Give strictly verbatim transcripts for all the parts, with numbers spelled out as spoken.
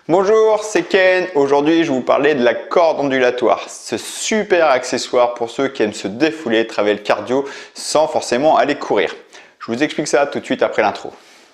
Bonjour, c'est Ken. Aujourd'hui, je vais vous parler de la corde ondulatoire. Ce super accessoire pour ceux qui aiment se défouler, travailler le cardio sans forcément aller courir. Je vous explique ça tout de suite après l'intro.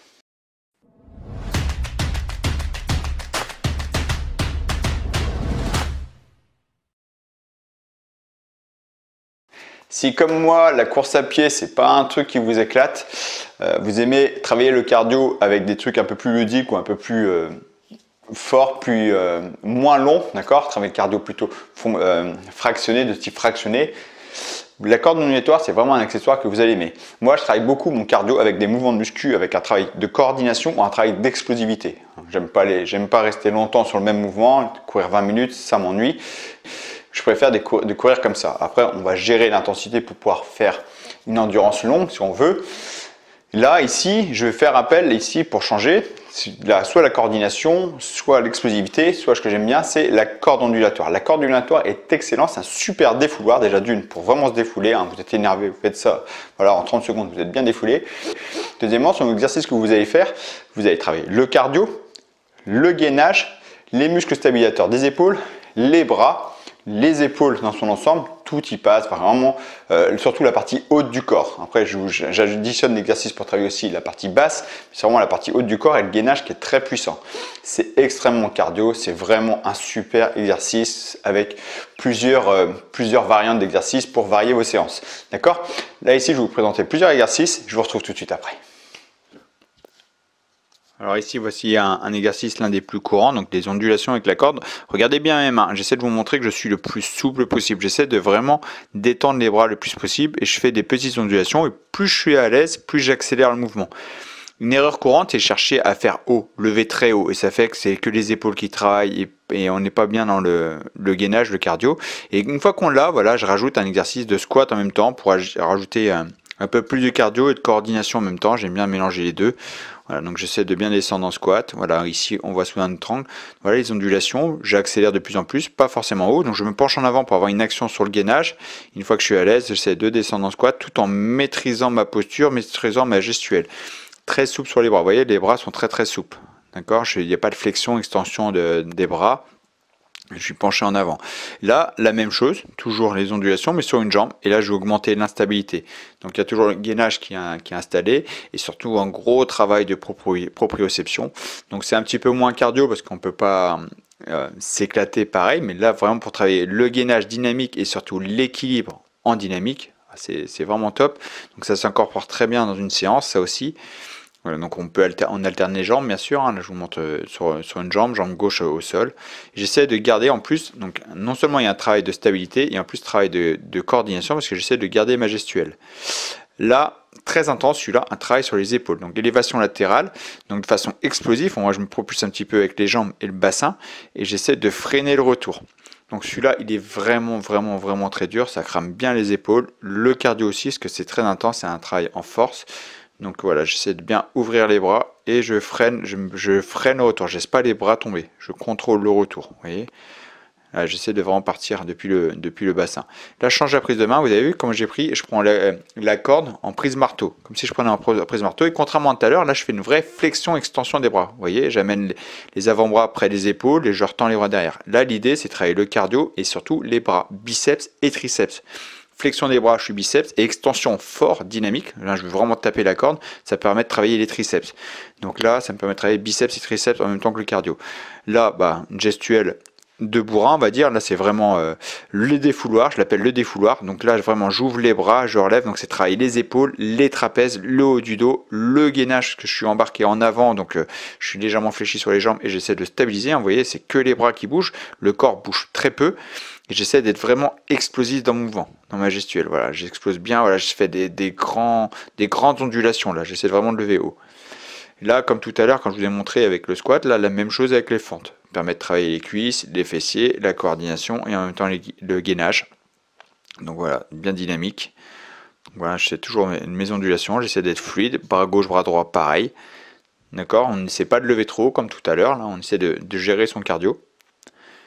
Si comme moi, la course à pied, c'est pas un truc qui vous éclate, euh, vous aimez travailler le cardio avec des trucs un peu plus ludiques ou un peu plus euh, fort, plus euh, moins long, d'accord? Travailler le cardio plutôt euh, fractionné, de type fractionné. La corde ondulatoire, c'est vraiment un accessoire que vous allez aimer. Moi, je travaille beaucoup mon cardio avec des mouvements de muscu, avec un travail de coordination ou un travail d'explosivité. J'aime pas les, j'aime pas rester longtemps sur le même mouvement, courir vingt minutes, ça m'ennuie. Je préfère de courir comme ça. Après, on va gérer l'intensité pour pouvoir faire une endurance longue si on veut. Là, ici, je vais faire appel ici pour changer. Là, soit la coordination, soit l'explosivité, soit ce que j'aime bien, c'est la corde ondulatoire. La corde ondulatoire est excellente, c'est un super défouloir déjà d'une pour vraiment se défouler. Hein. Vous êtes énervé, vous faites ça, voilà, en trente secondes, vous êtes bien défoulé. Deuxièmement, sur l'exercice que vous allez faire, vous allez travailler le cardio, le gainage, les muscles stabilisateurs des épaules, les bras, les épaules dans son ensemble, tout y passe, vraiment, euh, surtout la partie haute du corps. Après, j'additionne l'exercice pour travailler aussi la partie basse, c'est vraiment la partie haute du corps et le gainage qui est très puissant. C'est extrêmement cardio, c'est vraiment un super exercice avec plusieurs, euh, plusieurs variantes d'exercices pour varier vos séances. D'accord? Là, ici, je vais vous présenter plusieurs exercices, je vous retrouve tout de suite après. Alors ici, voici un, un exercice, l'un des plus courants, donc des ondulations avec la corde. Regardez bien mes mains, j'essaie de vous montrer que je suis le plus souple possible. J'essaie de vraiment détendre les bras le plus possible et je fais des petites ondulations. Et plus je suis à l'aise, plus j'accélère le mouvement. Une erreur courante est chercher à faire haut, lever très haut. Et ça fait que c'est que les épaules qui travaillent et, et on n'est pas bien dans le, le gainage, le cardio. Et une fois qu'on l'a, voilà, je rajoute un exercice de squat en même temps pour rajouter un, un peu plus de cardio et de coordination en même temps. J'aime bien mélanger les deux. Voilà, donc j'essaie de bien descendre en squat. Voilà, ici on voit sous un triangle. Voilà les ondulations. J'accélère de plus en plus, pas forcément haut. Donc je me penche en avant pour avoir une action sur le gainage. Une fois que je suis à l'aise, j'essaie de descendre en squat tout en maîtrisant ma posture, maîtrisant ma gestuelle. Très souple sur les bras. Vous voyez, les bras sont très très souples. D'accord, il n'y a pas de flexion, extension de, des bras. Je suis penché en avant. Là, la même chose, toujours les ondulations, mais sur une jambe. Et là, je vais augmenter l'instabilité. Donc, il y a toujours le gainage qui est, qui est installé et surtout un gros travail de propri proprioception. Donc, c'est un petit peu moins cardio parce qu'on ne peut pas euh, s'éclater pareil. Mais là, vraiment pour travailler le gainage dynamique et surtout l'équilibre en dynamique, c'est vraiment top. Donc, ça s'incorpore très bien dans une séance, ça aussi. Voilà, donc on peut alter, on alterne les jambes bien sûr, hein. Là je vous montre euh, sur, sur une jambe, jambe gauche euh, au sol. J'essaie de garder en plus, donc non seulement il y a un travail de stabilité, et en plus travail de, de coordination parce que j'essaie de garder ma gestuelle. Là, très intense celui-là, un travail sur les épaules, donc élévation latérale, donc de façon explosive, moi je me propulse un petit peu avec les jambes et le bassin, et j'essaie de freiner le retour. Donc celui-là, il est vraiment, vraiment, vraiment très dur, ça crame bien les épaules, le cardio aussi, parce que c'est très intense, c'est un travail en force. Donc voilà, j'essaie de bien ouvrir les bras et je freine, je, je freine le retour. Je laisse pas les bras tomber, je contrôle le retour. Vous voyez, j'essaie de vraiment partir depuis le, depuis le bassin. Là, je change la prise de main. Vous avez vu comment j'ai pris? Je prends la, la corde en prise marteau, comme si je prenais en prise marteau. Et contrairement à tout à l'heure, là, je fais une vraie flexion-extension des bras. Vous voyez, j'amène les, les avant-bras près des épaules et je retends les bras derrière. Là, l'idée, c'est de travailler le cardio et surtout les bras, biceps et triceps. Flexion des bras, je suis biceps, et extension fort, dynamique. Là, je veux vraiment taper la corde. Ça permet de travailler les triceps. Donc là, ça me permet de travailler biceps et triceps en même temps que le cardio. Là, bah, une gestuelle de bourrin, on va dire. Là, c'est vraiment euh, le défouloir. Je l'appelle le défouloir. Donc là, vraiment, j'ouvre les bras, je relève. Donc c'est travailler les épaules, les trapèzes, le haut du dos, le gainage que je suis embarqué en avant. Donc euh, je suis légèrement fléchi sur les jambes et j'essaie de stabiliser. Vous voyez, c'est que les bras qui bougent. Le corps bouge très peu. Et j'essaie d'être vraiment explosif dans mon mouvement, dans ma gestuelle. Voilà, j'explose bien. Voilà, je fais des, des, grands, des grandes ondulations. Là, j'essaie vraiment de lever haut. Là, comme tout à l'heure, quand je vous ai montré avec le squat, là, la même chose avec les fentes. Ça permet de travailler les cuisses, les fessiers, la coordination et en même temps les, le gainage. Donc voilà, bien dynamique. Donc voilà, je fais toujours mes, mes ondulations. J'essaie d'être fluide. Bras gauche, bras droit, pareil. D'accord, on n'essaie pas de lever trop haut comme tout à l'heure. Là, on essaie de, de gérer son cardio.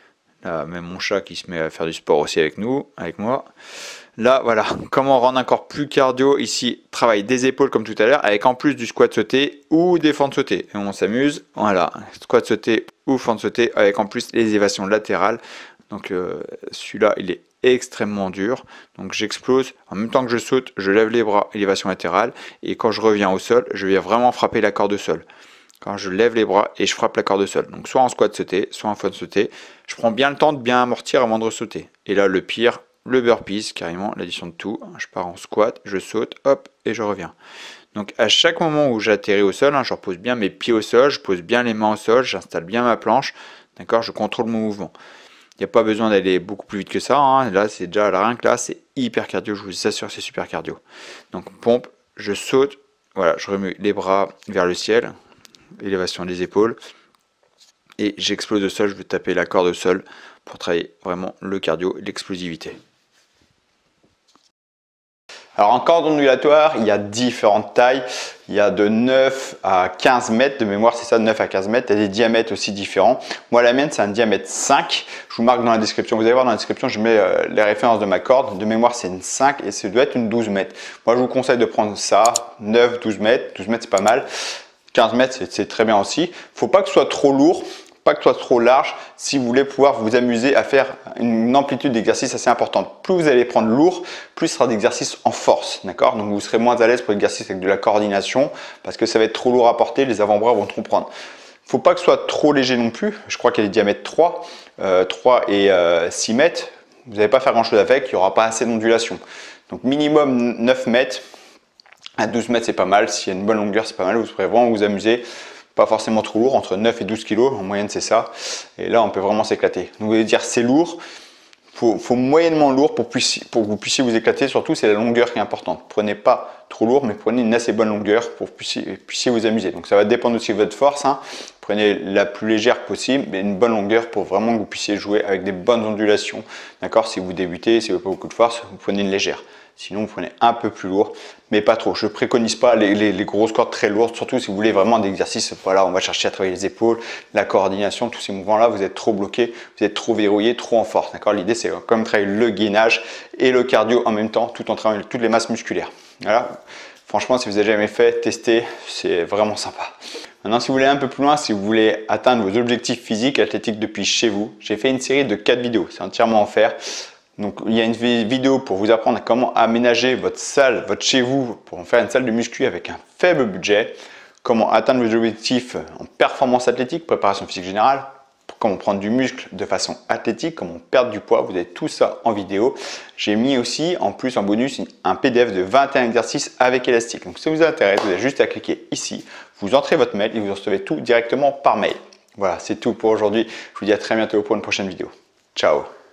Là, même mon chat qui se met à faire du sport aussi avec nous, avec moi. Là, voilà, comment rendre encore plus cardio ici, travail des épaules comme tout à l'heure, avec en plus du squat sauté ou des fentes sautées. Et on s'amuse, voilà, squat sauté ou fente sautée, avec en plus les élévations latérales. Donc euh, celui-là, il est extrêmement dur. Donc j'explose, en même temps que je saute, je lève les bras, élévation latérale. Et quand je reviens au sol, je viens vraiment frapper la corde au sol. Quand je lève les bras et je frappe la corde au sol. Donc soit en squat sauté, soit en fente sautée. Je prends bien le temps de bien amortir avant de sauter. Et là, le pire, le burpees, carrément, l'addition de tout. Je pars en squat, je saute, hop, et je reviens. Donc à chaque moment où j'atterris au sol, hein, je repose bien mes pieds au sol, je pose bien les mains au sol, j'installe bien ma planche, d'accord, je contrôle mon mouvement. Il n'y a pas besoin d'aller beaucoup plus vite que ça, hein. Là c'est déjà rien que là, c'est hyper cardio, je vous assure c'est super cardio. Donc pompe, je saute, voilà, je remue les bras vers le ciel, élévation des épaules, et j'explose au sol, je vais taper la corde au sol pour travailler vraiment le cardio et l'explosivité. Alors en corde ondulatoire, il y a différentes tailles. Il y a de neuf à quinze mètres, de mémoire c'est ça, de neuf à quinze mètres. Il y a des diamètres aussi différents. Moi la mienne c'est un diamètre cinq. Je vous marque dans la description. Vous allez voir dans la description, je mets euh, les références de ma corde. De mémoire c'est une cinq et ça doit être une douze mètres. Moi je vous conseille de prendre ça, neuf, douze mètres. douze mètres c'est pas mal. quinze mètres c'est très bien aussi. Faut pas que ce soit trop lourd. Pas que ce soit trop large si vous voulez pouvoir vous amuser à faire une amplitude d'exercice assez importante. Plus vous allez prendre lourd, plus ce sera d'exercice en force, d'accord? Donc vous serez moins à l'aise pour l'exercice avec de la coordination parce que ça va être trop lourd à porter, les avant-bras vont trop prendre. Il ne faut pas que ce soit trop léger non plus. Je crois qu'il y a des diamètres trois, euh, trois et euh, six mètres. Vous n'allez pas faire grand chose avec, il n'y aura pas assez d'ondulation. Donc minimum neuf mètres, à douze mètres c'est pas mal. S'il y a une bonne longueur c'est pas mal, vous pourrez vraiment vous amuser. Pas forcément trop lourd, entre neuf et douze kilos, en moyenne c'est ça. Et là on peut vraiment s'éclater. Donc vous allez dire c'est lourd, il faut, faut moyennement lourd pour, pour que vous puissiez vous éclater. Surtout c'est la longueur qui est importante. Prenez pas trop lourd, mais prenez une assez bonne longueur pour que vous puissiez, puissiez vous amuser. Donc ça va dépendre aussi de votre force, hein. Prenez la plus légère possible, mais une bonne longueur pour vraiment que vous puissiez jouer avec des bonnes ondulations. D'accord? Si vous débutez, si vous n'avez pas beaucoup de force, vous prenez une légère. Sinon, vous prenez un peu plus lourd, mais pas trop. Je ne préconise pas les, les, les grosses cordes très lourdes, surtout si vous voulez vraiment des exercices. Voilà, on va chercher à travailler les épaules, la coordination, tous ces mouvements-là. Vous êtes trop bloqué, vous êtes trop verrouillé, trop en force. D'accord? L'idée, c'est quand même travailler le gainage et le cardio en même temps, tout en travaillant toutes les masses musculaires. Voilà. Franchement, si vous n'avez jamais fait, testez, c'est vraiment sympa. Maintenant, si vous voulez un peu plus loin, si vous voulez atteindre vos objectifs physiques, athlétiques depuis chez vous, j'ai fait une série de quatre vidéos. C'est entièrement offert. Donc il y a une vidéo pour vous apprendre à comment aménager votre salle, votre chez vous, pour en faire une salle de muscu avec un faible budget, comment atteindre vos objectifs en performance athlétique, préparation physique générale, comment prendre du muscle de façon athlétique, comment perdre du poids, vous avez tout ça en vidéo. J'ai mis aussi en plus en bonus un P D F de vingt et un exercices avec élastique. Donc si ça vous intéresse, vous avez juste à cliquer ici, vous entrez votre mail et vous recevez tout directement par mail. Voilà, c'est tout pour aujourd'hui. Je vous dis à très bientôt pour une prochaine vidéo. Ciao!